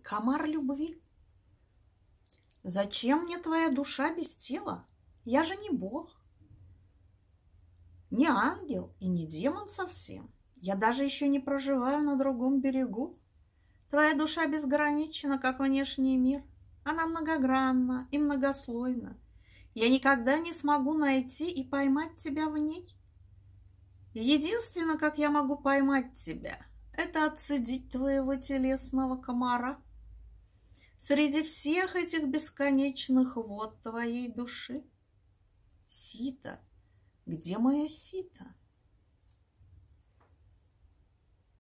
комар любви. Зачем мне твоя душа без тела? Я же не бог, не ангел и не демон совсем. Я даже еще не проживаю на другом берегу. Твоя душа безгранична, как внешний мир. Она многогранна и многослойна. Я никогда не смогу найти и поймать тебя в ней. Единственное, как я могу поймать тебя, это отцедить твоего телесного комара среди всех этих бесконечных вод твоей души. Сито, где мое сито?